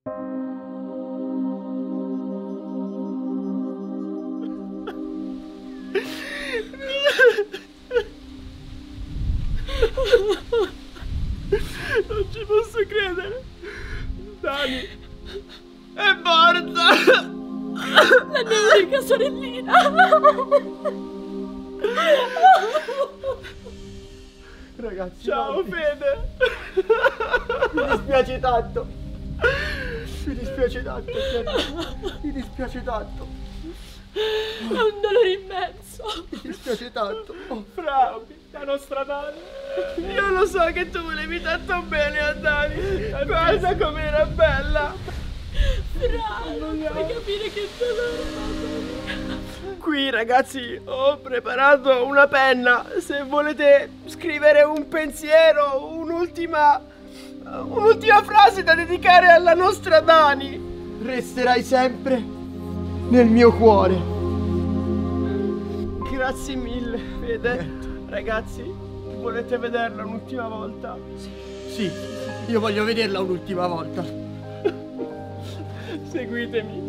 Non ci posso credere. Dani è morta. La mia unica sorellina. Ragazzi, Ciao Fede. mi dispiace tanto. Mi dispiace tanto, mi dispiace tanto. È un dolore immenso. Mi dispiace tanto. Fra, la nostra Dani. Io lo so che tu volevi tanto bene a Dani. Guarda com'era bella. Fra, non puoi capire che dolore. Qui ragazzi ho preparato una penna. Se volete scrivere un pensiero, un'ultima frase da dedicare alla nostra Dani. Resterai sempre nel mio cuore. Grazie mille Fede. Ragazzi, volete vederla un'ultima volta? Sì, io voglio vederla un'ultima volta. Seguitemi.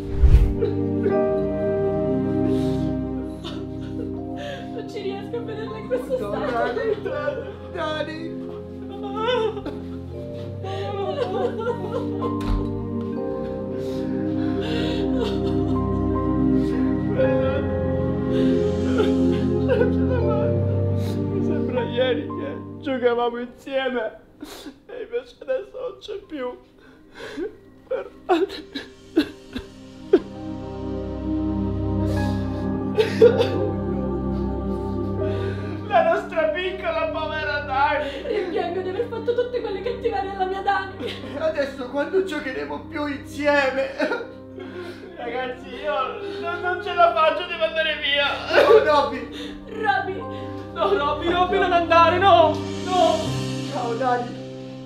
Non ci riesco a vederla in questo stato. Dani. Mi sembra ieri che giocavamo insieme e invece adesso non c'è più. La nostra piccola povera Dani. Rimpiango di aver fatto tutte quelle cattiverie alla mia Dani. E adesso quando giocheremo più insieme? Ragazzi, io non ce la faccio, devo andare via. Oh, Robby. Robby. No, Robby, non andare, no. No. Ciao, Dani.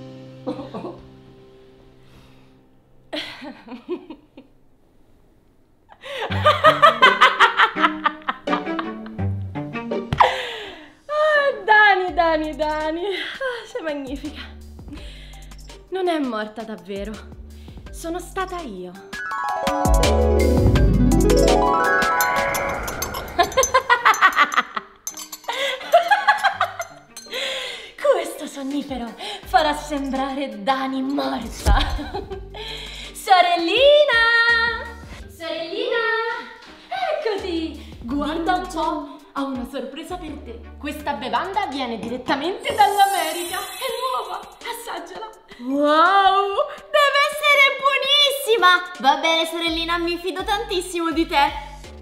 Dani, sei magnifica. Non è morta davvero. Sono stata io. Questo sonnifero farà sembrare Dani morta. Sorellina! Sorellina! Eccoti! Guarda un po'. Ho una sorpresa per te. Questa bevanda viene direttamente dall'America. È nuova. Assaggiala. Wow! Deve essere buonissima! Va bene, sorellina, mi fido tantissimo di te.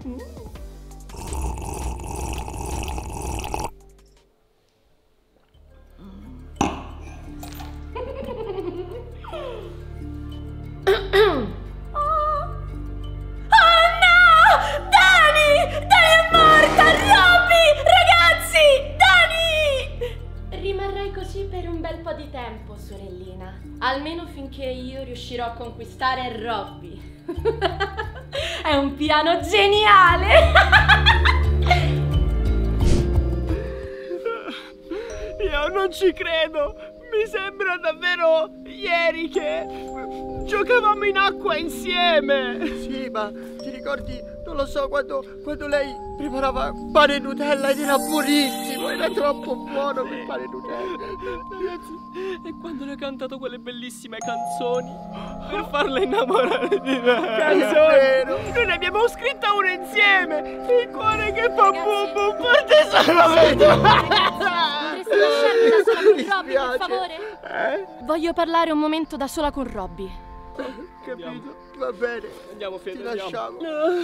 Per un bel po' di tempo, sorellina. Almeno finché io riuscirò a conquistare Robby. È un piano geniale! Io non ci credo. Mi sembra davvero ieri che giocavamo in acqua insieme. Sì, ma ti ricordi, non lo so, quando lei preparava pane e Nutella ed era buonissimo, era troppo buono quel pane e Nutella. Ragazzi, e quando le ho cantato quelle bellissime canzoni per farla innamorare di me. Canzoni? Noi ne abbiamo scritta una insieme. Il cuore che fa bum bum parte solamente. Potresti lasciarmi da sola con Robby, per favore? Voglio parlare un momento da sola con Robby. Capito? Va bene. Andiamo, Fede, ti lasciamo.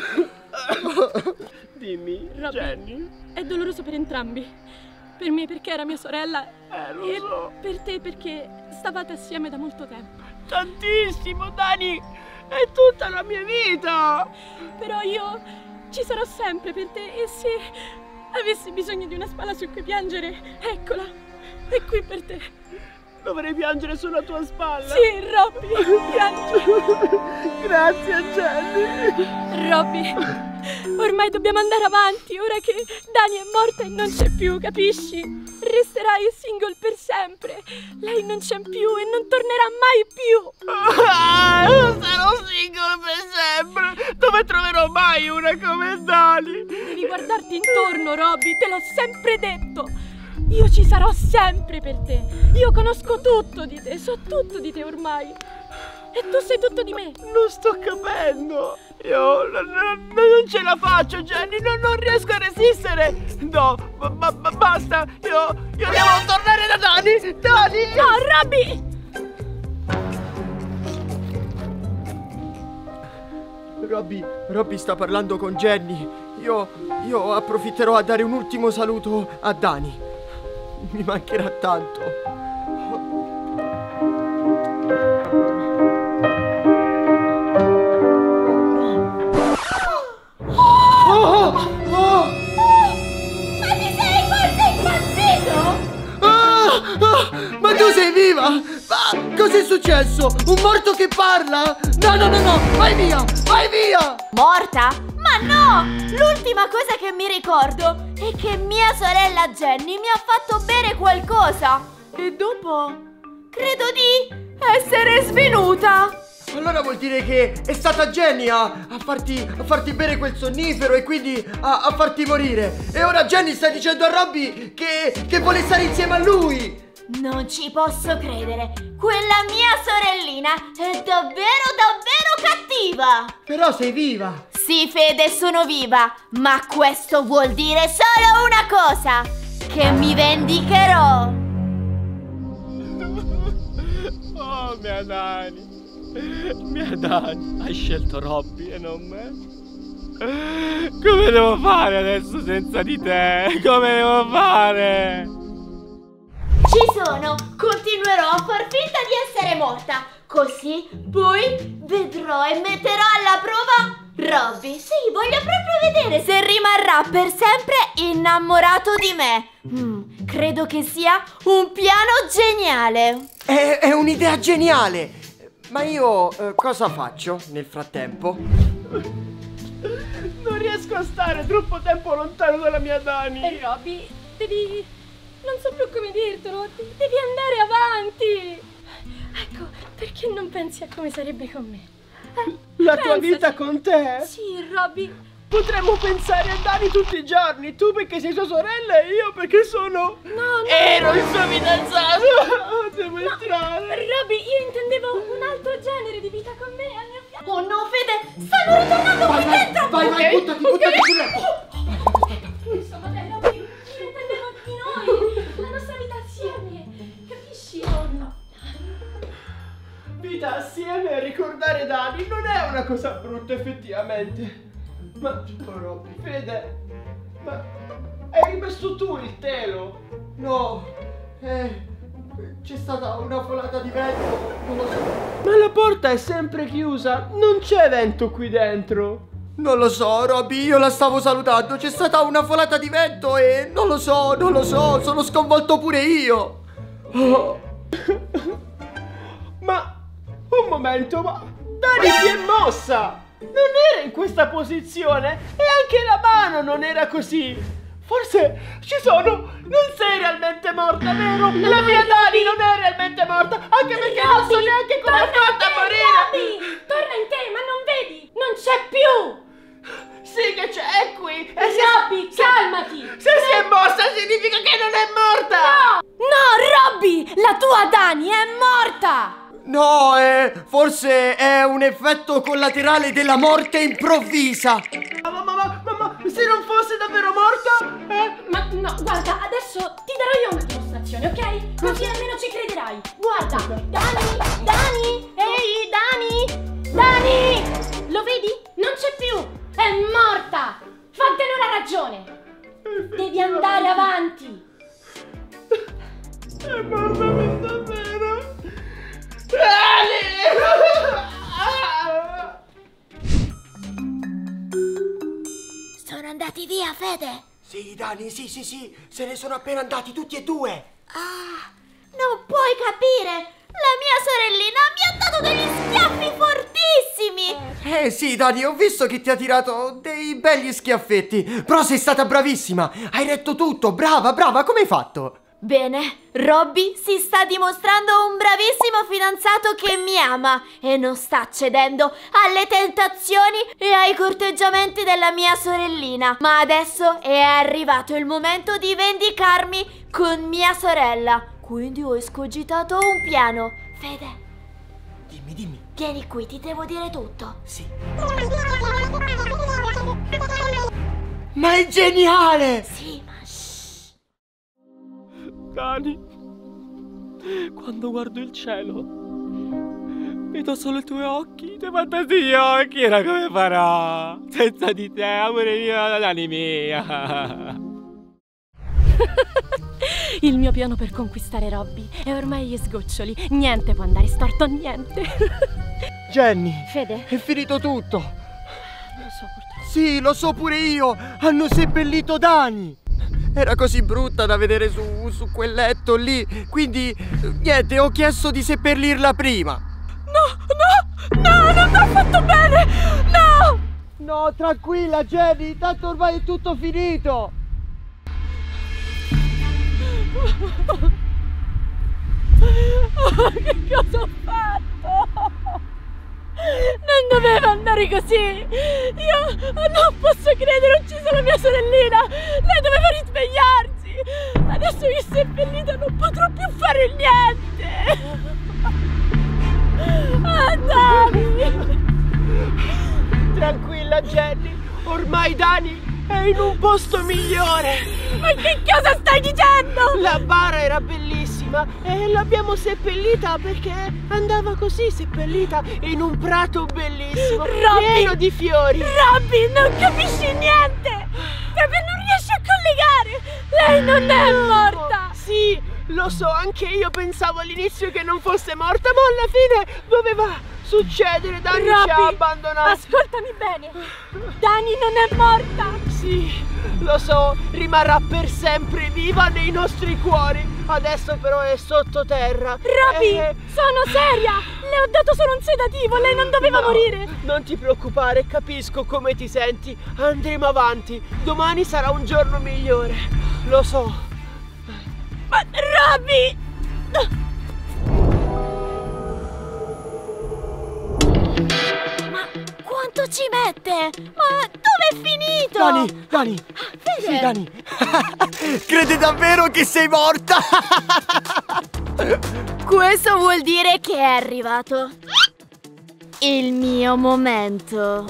Dimmi, Robby, Jenny. è doloroso per entrambi. Per me perché era mia sorella Lo e so. per te perché stavate assieme da molto tempo. Tantissimo, Dani. È tutta la mia vita. Però io ci sarò sempre per te e se avessi bisogno di una spalla su cui piangere, eccola, è qui per te. Dovrei piangere sulla tua spalla. Sì, Robby, piangi. Grazie, Jenny. Robby, ormai dobbiamo andare avanti, ora che Dani è morta e non c'è più, capisci? Resterai single per sempre. Lei non c'è più e non tornerà mai più. Sarò ne troverò mai una come Dani. Devi guardarti intorno, Robby, te l'ho sempre detto. Io ci sarò sempre per te. Io conosco tutto di te, so tutto di te ormai. E tu sai tutto di me. Non sto capendo. Io non ce la faccio, Jenny, non riesco a resistere. No, basta. Io devo tornare da Dani. Dani! No, Robby! Robby sta parlando con Jenny. Io approfitterò a dare un ultimo saluto a Dani. Mi mancherà tanto. Ma ti sei forse impazzito? Ma tu sei viva? Ma cos'è successo? Un morto che parla? No, vai via! Vai via! Morta? Ma no! L'ultima cosa che mi ricordo è che mia sorella Jenny mi ha fatto bere qualcosa e dopo credo di essere svenuta. Allora vuol dire che è stata Jenny a farti bere quel sonnifero e quindi a farti morire. E ora Jenny sta dicendo a Robby che vuole stare insieme a lui. Non ci posso credere. Quella mia sorellina è davvero cattiva. Però sei viva. Sì, Fede, sono viva. Ma questo vuol dire solo una cosa: che mi vendicherò. Oh, mia Dani. Mia Dani, hai scelto Robby e non me? Come devo fare adesso senza di te? Come devo fare? Ci sono, continuerò a far finta di essere morta. Così poi vedrò e metterò alla prova Robby. Sì, voglio proprio vedere se rimarrà per sempre innamorato di me. Credo che sia un piano geniale. È un'idea geniale. Ma io cosa faccio nel frattempo? Non riesco a stare troppo tempo lontano dalla mia Dani. E Robby, devi... non so più come dirtelo, devi andare avanti. Ecco, perché non pensi a come sarebbe con me? La tua vita con te? Sì, Robby. Potremmo pensare a Dani tutti i giorni. Tu perché sei sua sorella e io perché sono... No. Ero il suo fidanzato. Devo entrare. Robby, io intendevo un altro genere di vita con me al mio fianco. Oh no, Fede, stanno ritornando qui dentro. Vai, buttati sul letto. Insomma, dai, Robby, io intendevo di noi, la nostra vita assieme. Capisci? Oh no. Vita assieme e ricordare Dani non è una cosa brutta effettivamente. Ma, oh Robby, Fede, ma hai rimesso tu il telo? No, c'è stata una folata di vento, non lo so. Ma la porta è sempre chiusa, non c'è vento qui dentro. Non lo so, Robby, io la stavo salutando, c'è stata una folata di vento e non lo so, sono sconvolto pure io. Oh. Ma, un momento, ma Dani si è mossa! Non era in questa posizione e anche la mano non era così. Forse ci sono. Non sei realmente morta, vero? No, la mia Dani non è realmente morta, anche perché non so neanche come ha fatto a morire. Robby, torna in te, ma non vedi? Non c'è più. Sì che c'è, è qui. E Robby, calmati. Se si è mossa significa che non è morta. No, Robby, la tua Dani è morta. No, forse è un effetto collaterale della morte improvvisa. Ma se non fosse davvero morta? Ma no, guarda, adesso ti darò io una dimostrazione, ok? Così almeno ci crederai. Guarda, Dani, ehi, Dani, lo vedi? Non c'è più, è morta. Fatene una ragione. Devi andare avanti. È morta per davvero. Sono andati via, Fede. Sì, Dani, sì, se ne sono appena andati tutti e due. Ah, non puoi capire. La mia sorellina mi ha dato degli schiaffi fortissimi. Sì, Dani, ho visto che ti ha tirato dei begli schiaffetti. Però sei stata bravissima. Hai retto tutto, brava, come hai fatto? Bene, Robby si sta dimostrando un bravissimo fidanzato che mi ama e non sta cedendo alle tentazioni e ai corteggiamenti della mia sorellina. Ma adesso è arrivato il momento di vendicarmi con mia sorella. Quindi ho escogitato un piano. Fede, Dimmi. vieni qui, ti devo dire tutto. Sì. Ma è geniale! Sì, ma shh. Dani, quando guardo il cielo, vedo solo i tuoi occhi, i tuoi fantastici occhi. Ora come farò? Senza di te, amore mio, Dani mia. Il mio piano per conquistare Robby è ormai agli sgoccioli. Niente può andare storto, niente. Jenny, Fede? è finito tutto. Non so, purtroppo. Sì, lo so pure io. Hanno seppellito Dani. Era così brutta da vedere su quel letto lì. Quindi, niente, ho chiesto di seppellirla prima. No, non mi ha fatto bene! No! No, tranquilla Jenny, tanto ormai è tutto finito. Oh, che cosa ho fatto? Non doveva andare così. Io non posso credere, ho ucciso la mia sorellina. Lei doveva risvegliarsi. Adesso che è seppellita non potrò più fare niente. Dani. Tranquilla Jenny, ormai Dani è in un posto migliore. Ma che cosa stai dicendo? La bara era bellissima e l'abbiamo seppellita perché andava così, seppellita in un prato bellissimo, pieno di fiori. Robby, non capisci niente! Proprio non riesci a collegare! Lei non è morta! Sì, lo so, anche io pensavo all'inizio che non fosse morta, ma alla fine doveva succedere. Dani ci ha abbandonato. Ascoltami bene! Dani non è morta! Sì, lo so, rimarrà per sempre viva nei nostri cuori. Adesso però è sottoterra. Robby, sono seria! Le ho dato solo un sedativo, lei non doveva morire! Non ti preoccupare, capisco come ti senti. Andremo avanti, domani sarà un giorno migliore. Lo so. Ma Robby! Ma quanto ci mette? Ma dove è finito? Dani. Fede. Sì, Dani. Crede davvero che sei morta? Questo vuol dire che è arrivato il mio momento.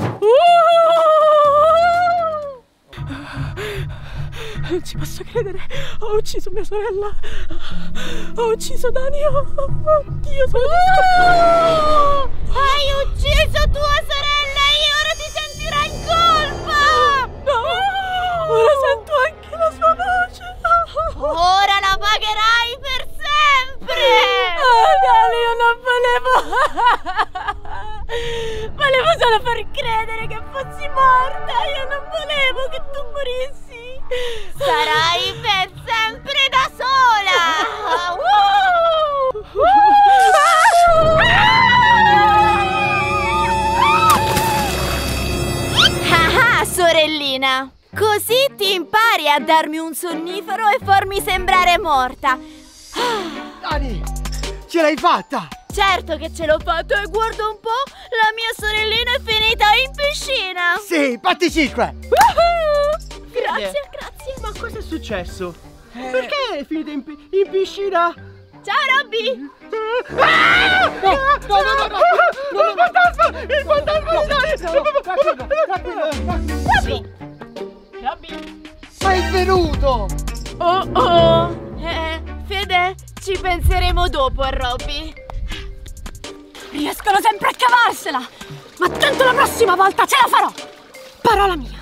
Non ci posso credere, ho ucciso mia sorella, ho ucciso Dani, oddio, sono distrutta. Hai ucciso tua sorella e ora ti sentirai in colpa! No, ora sento anche la sua voce. Ora la pagherai per sempre! Dani, io non volevo solo far credere che fossi morta, io non volevo che tu morissi. Sarai per sempre da sola! Ah, sorellina! Così ti impari a darmi un sonnifero e farmi sembrare morta. Dani, ce l'hai fatta! Certo che ce l'ho fatto e guarda un po', la mia sorellina è finita in piscina! Sì, batti 5! Grazie. Ma cosa è successo? Perché è finita in piscina? Ciao Robby! No! Il fantasma di Dani! Robby! Ma è svenuto! Fede, ci penseremo dopo a Robby. Riescono sempre a cavarsela, ma tanto la prossima volta ce la farò! Parola mia!